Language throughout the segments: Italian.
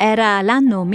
Era l'anno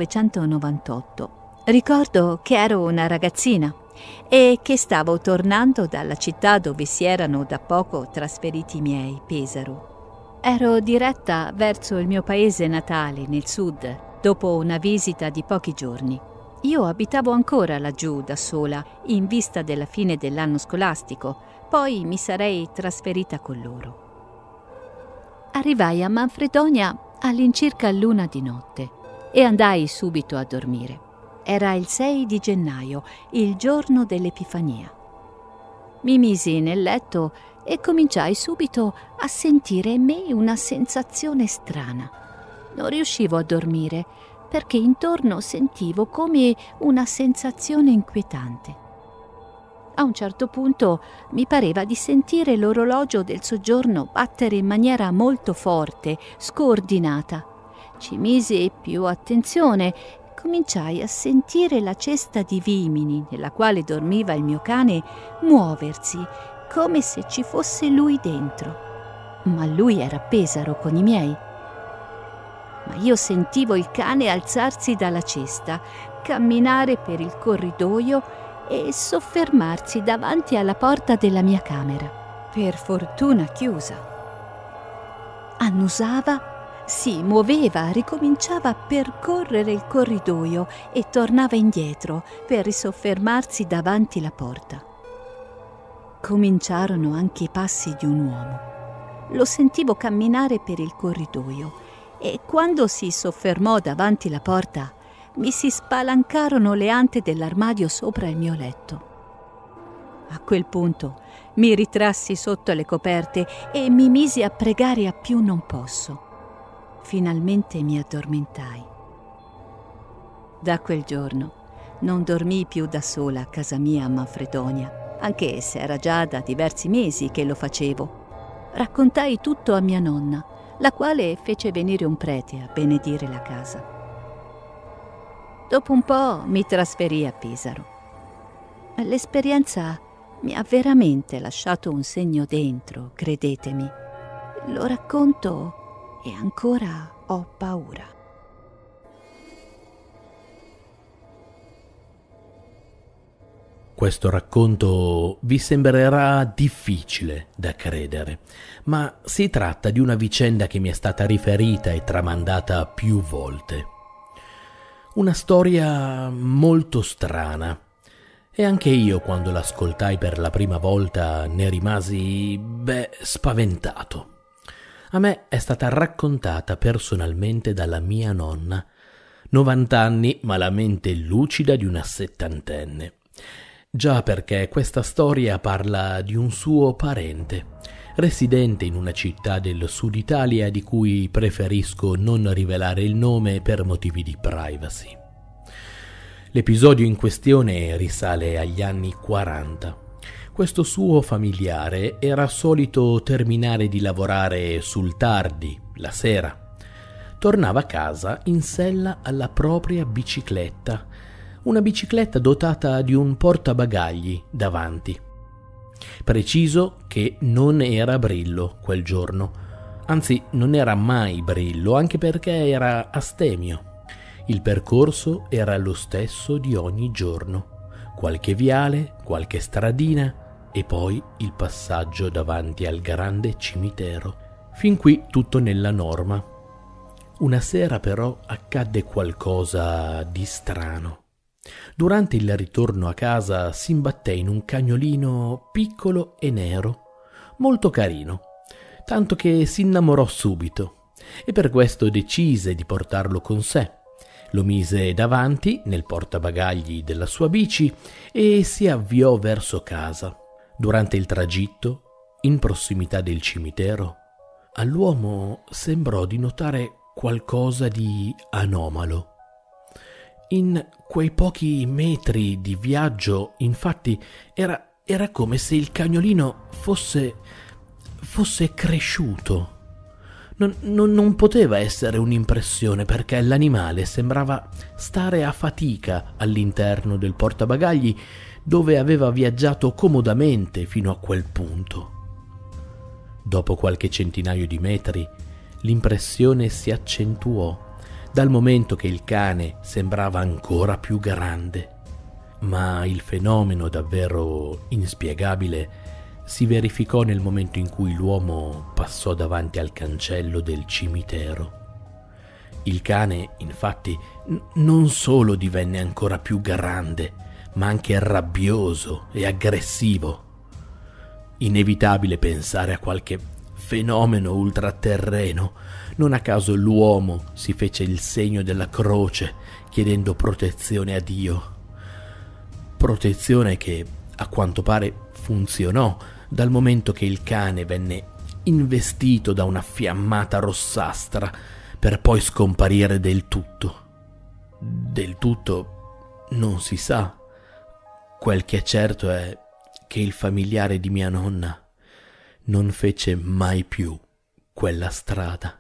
1998. Ricordo che ero una ragazzina e che stavo tornando dalla città dove si erano da poco trasferiti i miei, Pesaro. Ero diretta verso il mio paese natale, nel sud, dopo una visita di pochi giorni. Io abitavo ancora laggiù da sola, in vista della fine dell'anno scolastico, poi mi sarei trasferita con loro. Arrivai a Manfredonia all'incirca l'1 di notte e andai subito a dormire. Era il 6 di gennaio, il giorno dell'Epifania. Mi misi nel letto e cominciai subito a sentire in me una sensazione strana. Non riuscivo a dormire perché intorno sentivo come una sensazione inquietante. A un certo punto mi pareva di sentire l'orologio del soggiorno battere in maniera molto forte, scordinata. Ci misi più attenzione e cominciai a sentire la cesta di vimini nella quale dormiva il mio cane muoversi, come se ci fosse lui dentro. Ma lui era a Pesaro con i miei. Ma io sentivo il cane alzarsi dalla cesta, camminare per il corridoio e soffermarsi davanti alla porta della mia camera, per fortuna chiusa. Annusava, si muoveva, ricominciava a percorrere il corridoio e tornava indietro per risoffermarsi davanti la porta. Cominciarono anche i passi di un uomo. Lo sentivo camminare per il corridoio e quando si soffermò davanti la porta mi si spalancarono le ante dell'armadio sopra il mio letto. A quel punto mi ritrassi sotto le coperte e mi misi a pregare a più non posso. Finalmente mi addormentai. Da quel giorno non dormii più da sola a casa mia a Manfredonia, anche se era già da diversi mesi che lo facevo. Raccontai tutto a mia nonna, la quale fece venire un prete a benedire la casa. Dopo un po' mi trasferii a Pesaro. L'esperienza mi ha veramente lasciato un segno dentro, credetemi. Lo racconto e ancora ho paura. Questo racconto vi sembrerà difficile da credere, ma si tratta di una vicenda che mi è stata riferita e tramandata più volte. Una storia molto strana e anche io quando l'ascoltai per la prima volta ne rimasi, spaventato. A me è stata raccontata personalmente dalla mia nonna, 90 anni ma la mente lucida di una settantenne. Già perché questa storia parla di un suo parente, residente in una città del sud Italia di cui preferisco non rivelare il nome per motivi di privacy. L'episodio in questione risale agli anni 40. Questo suo familiare era solito terminare di lavorare sul tardi, la sera. Tornava a casa in sella alla propria bicicletta, una bicicletta dotata di un portabagagli davanti. Preciso che non era Brillo quel giorno, anzi non era mai Brillo, anche perché era astemio. Il percorso era lo stesso di ogni giorno, qualche viale, qualche stradina e poi il passaggio davanti al grande cimitero. Fin qui tutto nella norma. Una sera però accadde qualcosa di strano. Durante il ritorno a casa si imbatté in un cagnolino piccolo e nero, molto carino, tanto che si innamorò subito e per questo decise di portarlo con sé. Lo mise davanti nel portabagagli della sua bici e si avviò verso casa. Durante il tragitto, in prossimità del cimitero, all'uomo sembrò di notare qualcosa di anomalo. In quei pochi metri di viaggio, infatti, era come se il cagnolino fosse cresciuto. Non poteva essere un'impressione perché l'animale sembrava stare a fatica all'interno del portabagagli dove aveva viaggiato comodamente fino a quel punto. Dopo qualche centinaio di metri, l'impressione si accentuò, dal momento che il cane sembrava ancora più grande. Ma il fenomeno davvero inspiegabile si verificò nel momento in cui l'uomo passò davanti al cancello del cimitero. Il cane, infatti, non solo divenne ancora più grande, ma anche rabbioso e aggressivo. Inevitabile pensare a qualche fenomeno ultraterreno. Non a caso l'uomo si fece il segno della croce chiedendo protezione a Dio. Protezione che, a quanto pare, funzionò, dal momento che il cane venne investito da una fiammata rossastra per poi scomparire del tutto. Del tutto non si sa. Quel che è certo è che il familiare di mia nonna non fece mai più quella strada.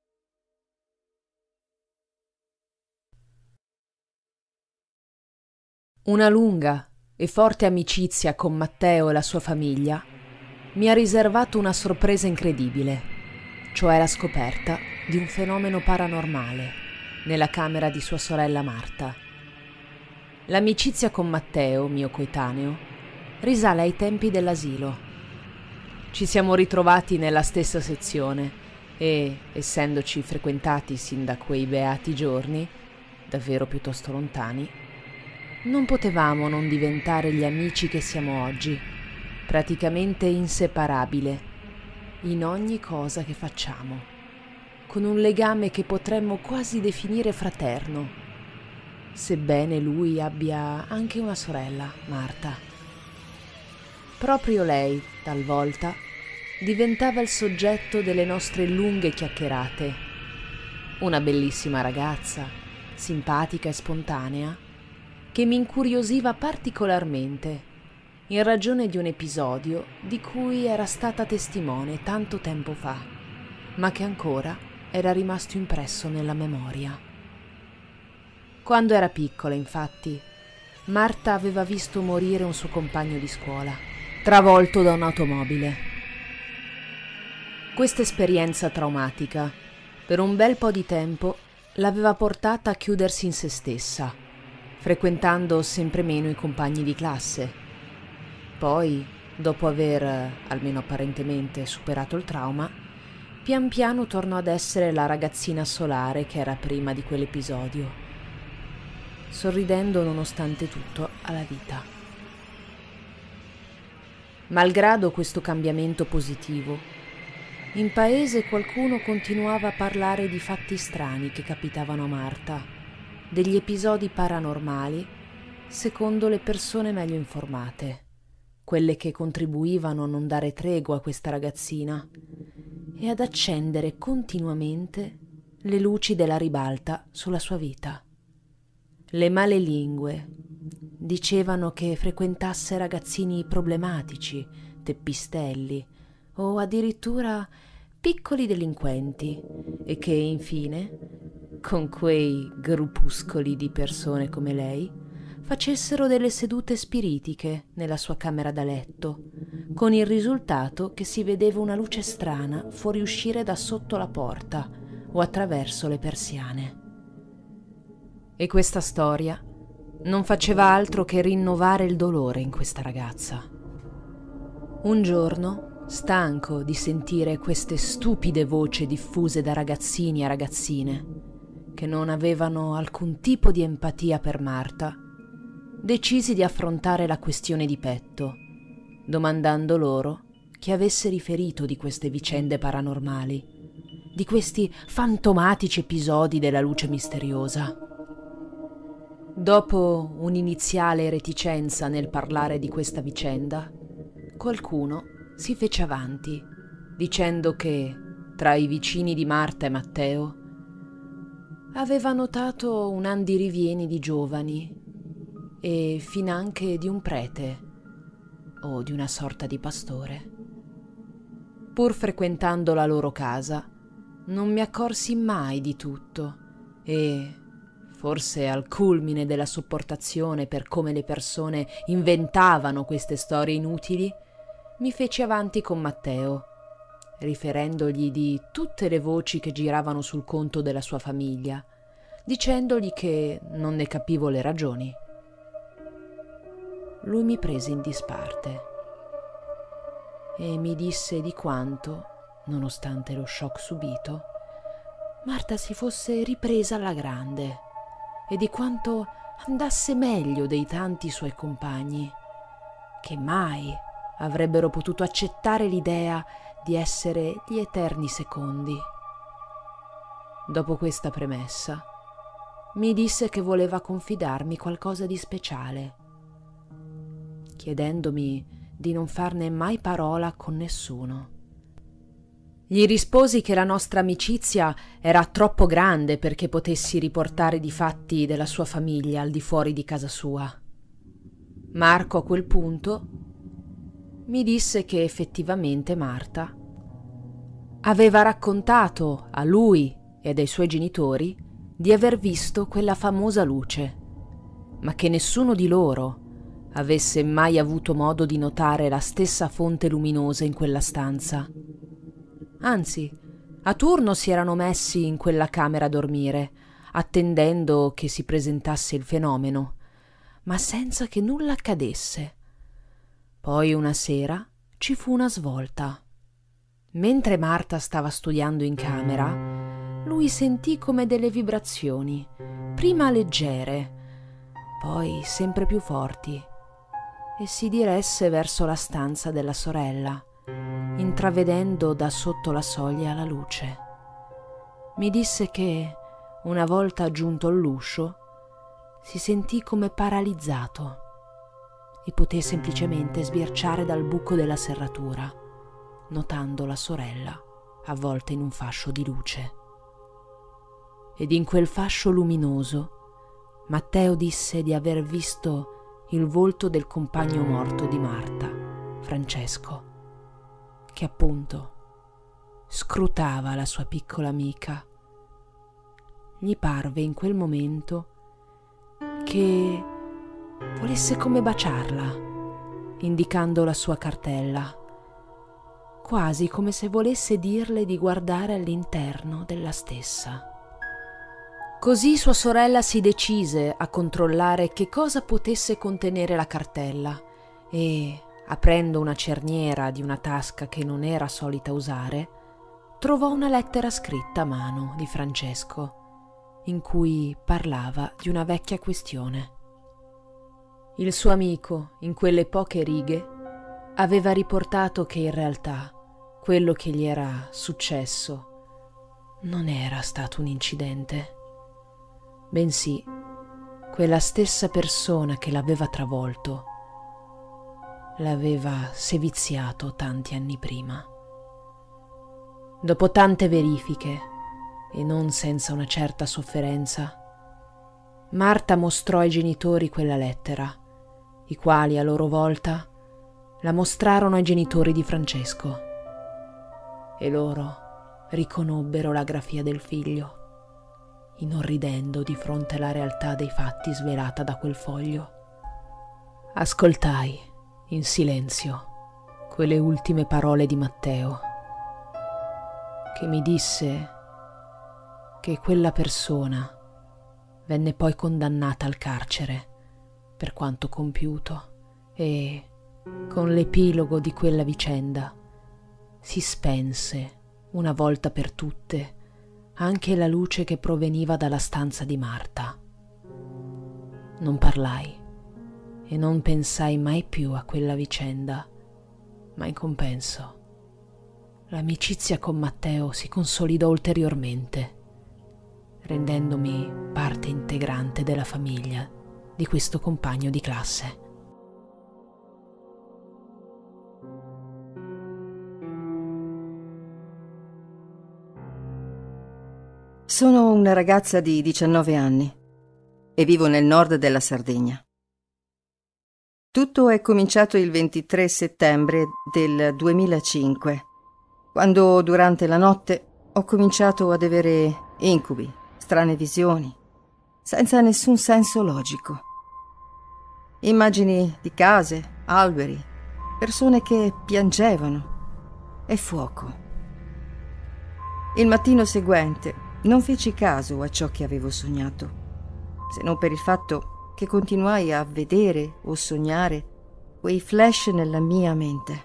Una lunga e forte amicizia con Matteo e la sua famiglia mi ha riservato una sorpresa incredibile, cioè la scoperta di un fenomeno paranormale nella camera di sua sorella Marta. L'amicizia con Matteo, mio coetaneo, risale ai tempi dell'asilo. Ci siamo ritrovati nella stessa sezione e, essendoci frequentati sin da quei beati giorni, davvero piuttosto lontani, non potevamo non diventare gli amici che siamo oggi, praticamente inseparabile, in ogni cosa che facciamo, con un legame che potremmo quasi definire fraterno, sebbene lui abbia anche una sorella, Marta. Proprio lei, talvolta, diventava il soggetto delle nostre lunghe chiacchierate. Una bellissima ragazza, simpatica e spontanea, che mi incuriosiva particolarmente in ragione di un episodio di cui era stata testimone tanto tempo fa, ma che ancora era rimasto impresso nella memoria. Quando era piccola, infatti, Marta aveva visto morire un suo compagno di scuola, travolto da un'automobile. Questa esperienza traumatica, per un bel po' di tempo, l'aveva portata a chiudersi in se stessa, frequentando sempre meno i compagni di classe. Poi, dopo aver, almeno apparentemente, superato il trauma, pian piano tornò ad essere la ragazzina solare che era prima di quell'episodio, sorridendo nonostante tutto alla vita. Malgrado questo cambiamento positivo, in paese qualcuno continuava a parlare di fatti strani che capitavano a Marta, degli episodi paranormali, secondo le persone meglio informate, quelle che contribuivano a non dare tregua a questa ragazzina e ad accendere continuamente le luci della ribalta sulla sua vita. Le male lingue dicevano che frequentasse ragazzini problematici, teppistelli o addirittura piccoli delinquenti e che, infine, con quei gruppuscoli di persone come lei, facessero delle sedute spiritiche nella sua camera da letto, con il risultato che si vedeva una luce strana fuoriuscire da sotto la porta o attraverso le persiane. E questa storia non faceva altro che rinnovare il dolore in questa ragazza. Un giorno, stanco di sentire queste stupide voci diffuse da ragazzini e ragazzine che non avevano alcun tipo di empatia per Marta, decisi di affrontare la questione di petto, domandando loro chi avesse riferito di queste vicende paranormali, di questi fantomatici episodi della luce misteriosa. Dopo un'iniziale reticenza nel parlare di questa vicenda, qualcuno si fece avanti, dicendo che tra i vicini di Marta e Matteo aveva notato un andirivieni di giovani e finanche di un prete o di una sorta di pastore. Pur frequentando la loro casa, non mi accorsi mai di tutto e, forse al culmine della sopportazione per come le persone inventavano queste storie inutili, mi feci avanti con Matteo, riferendogli di tutte le voci che giravano sul conto della sua famiglia, dicendogli che non ne capivo le ragioni. Lui mi prese in disparte e mi disse di quanto, nonostante lo shock subito, Marta si fosse ripresa alla grande e di quanto andasse meglio dei tanti suoi compagni, che mai avrebbero potuto accettare l'idea di essere gli eterni secondi. Dopo questa premessa, mi disse che voleva confidarmi qualcosa di speciale, chiedendomi di non farne mai parola con nessuno. Gli risposi che la nostra amicizia era troppo grande perché potessi riportare i fatti della sua famiglia al di fuori di casa sua. Marco a quel punto mi disse che effettivamente Marta aveva raccontato a lui e ai suoi genitori di aver visto quella famosa luce, ma che nessuno di loro avesse mai avuto modo di notare la stessa fonte luminosa in quella stanza. Anzi, a turno si erano messi in quella camera a dormire, attendendo che si presentasse il fenomeno, ma senza che nulla accadesse. Poi una sera ci fu una svolta. Mentre Marta stava studiando in camera, lui sentì come delle vibrazioni, prima leggere, poi sempre più forti, e si diresse verso la stanza della sorella, intravedendo da sotto la soglia la luce. Mi disse che, una volta giunto all'uscio, si sentì come paralizzato e poté semplicemente sbirciare dal buco della serratura, notando la sorella avvolta in un fascio di luce. Ed in quel fascio luminoso Matteo disse di aver visto il volto del compagno morto di Marta, Francesco, che appunto scrutava la sua piccola amica. Gli parve in quel momento che volesse come baciarla, indicando la sua cartella, quasi come se volesse dirle di guardare all'interno della stessa. Così sua sorella si decise a controllare che cosa potesse contenere la cartella e, aprendo una cerniera di una tasca che non era solita usare, trovò una lettera scritta a mano di Francesco, in cui parlava di una vecchia questione. Il suo amico, in quelle poche righe, aveva riportato che in realtà quello che gli era successo non era stato un incidente, bensì quella stessa persona che l'aveva travolto l'aveva seviziato tanti anni prima. Dopo tante verifiche, e non senza una certa sofferenza, Marta mostrò ai genitori quella lettera, i quali a loro volta la mostrarono ai genitori di Francesco, e loro riconobbero la grafia del figlio, inorridendo di fronte alla realtà dei fatti svelata da quel foglio. Ascoltai in silenzio quelle ultime parole di Matteo, che mi disse che quella persona venne poi condannata al carcere per quanto compiuto e, con l'epilogo di quella vicenda, si spense una volta per tutte anche la luce che proveniva dalla stanza di Marta. Non parlai e non pensai mai più a quella vicenda, ma in compenso l'amicizia con Matteo si consolidò ulteriormente, rendendomi parte integrante della famiglia di questo compagno di classe. Sono una ragazza di 19 anni e vivo nel nord della Sardegna. Tutto è cominciato il 23 settembre del 2005, quando durante la notte ho cominciato ad avere incubi, strane visioni, senza nessun senso logico. Immagini di case, alberi, persone che piangevano e fuoco. Il mattino seguente, non feci caso a ciò che avevo sognato, se non per il fatto che continuai a vedere o sognare quei flash nella mia mente.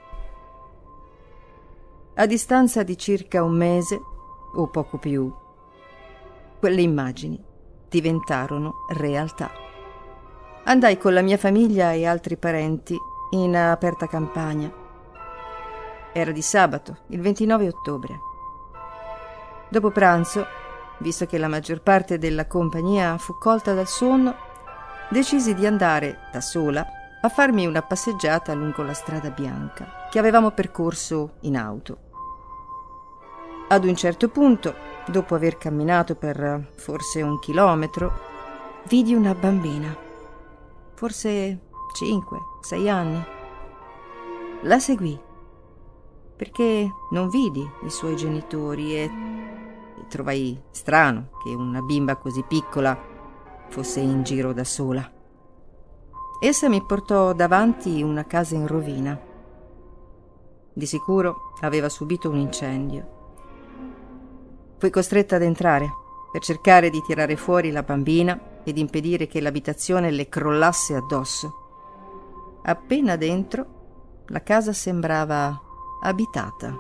A distanza di circa un mese, o poco più, quelle immagini diventarono realtà. Andai con la mia famiglia e altri parenti in aperta campagna. Era di sabato, il 29 ottobre. Dopo pranzo, visto che la maggior parte della compagnia fu colta dal sonno, decisi di andare, da sola, a farmi una passeggiata lungo la strada bianca che avevamo percorso in auto. Ad un certo punto, dopo aver camminato per forse 1 chilometro, vidi una bambina, forse 5-6 anni. La seguì, perché non vidi i suoi genitori e trovai strano che una bimba così piccola fosse in giro da sola. Essa mi portò davanti una casa in rovina. Di sicuro aveva subito un incendio. Fui costretta ad entrare per cercare di tirare fuori la bambina ed impedire che l'abitazione le crollasse addosso. Appena dentro, la casa sembrava abitata.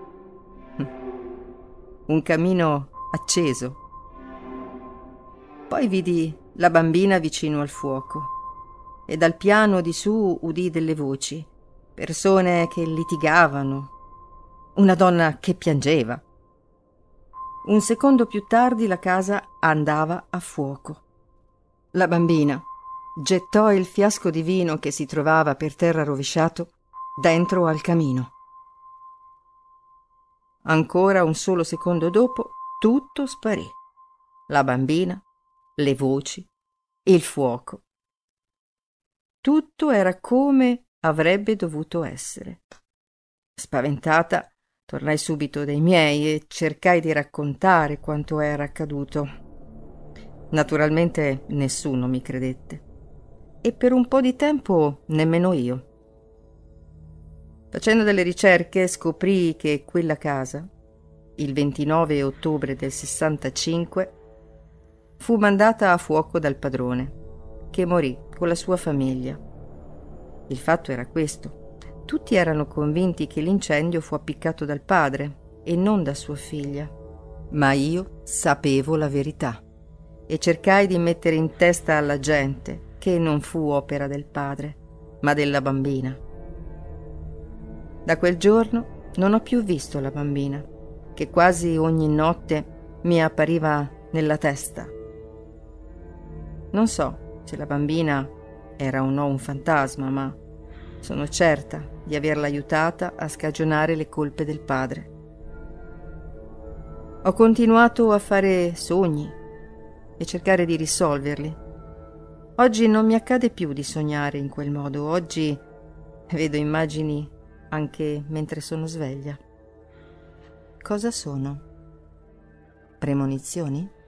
Un camino acceso. Poi vidi la bambina vicino al fuoco e dal piano di su udii delle voci, persone che litigavano, una donna che piangeva. Un secondo più tardi la casa andava a fuoco. La bambina gettò il fiasco di vino che si trovava per terra rovesciato dentro al camino. Ancora un solo secondo dopo tutto sparì. La bambina, le voci, il fuoco. Tutto era come avrebbe dovuto essere. Spaventata, tornai subito dai miei e cercai di raccontare quanto era accaduto. Naturalmente nessuno mi credette e per un po' di tempo nemmeno io. Facendo delle ricerche scoprii che quella casa, il 29 ottobre del 65, fu mandata a fuoco dal padrone, che morì con la sua famiglia. Il fatto era questo: tutti erano convinti che l'incendio fu appiccato dal padre e non da sua figlia, ma io sapevo la verità e cercai di mettere in testa alla gente che non fu opera del padre, ma della bambina. Da quel giorno non ho più visto la bambina, che quasi ogni notte mi appariva nella testa. Non so se la bambina era o no un fantasma, ma sono certa di averla aiutata a scagionare le colpe del padre. Ho continuato a fare sogni e cercare di risolverli. Oggi non mi accade più di sognare in quel modo. Oggi vedo immagini anche mentre sono sveglia. Cosa sono? Premonizioni?